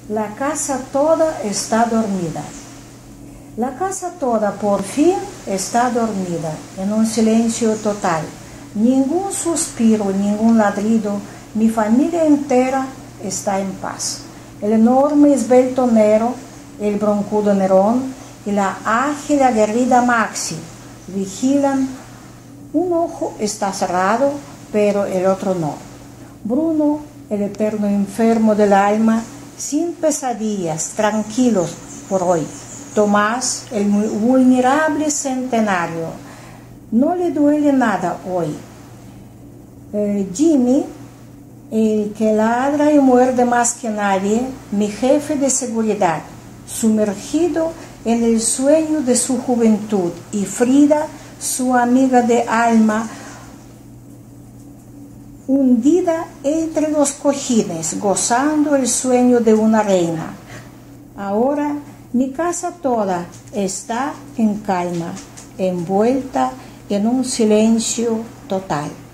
La casa toda está dormida. La casa toda por fin está dormida, en un silencio total. Ningún suspiro, ningún ladrido, mi familia entera está en paz. El enorme esbelto Nero, el broncudo Nerón y la ágil aguerrida Maxi vigilan. Un ojo está cerrado, pero el otro no. Bruno, el eterno enfermo del alma, sin pesadillas, tranquilos por hoy. Tomás, el vulnerable centenario, no le duele nada hoy. Jimmy, el que ladra y muerde más que nadie, mi jefe de seguridad, sumergido en el sueño de su juventud, y Frida, su amiga de alma, hundida entre los cojines, gozando el sueño de una reina. Ahora mi casa toda está en calma, envuelta en un silencio total.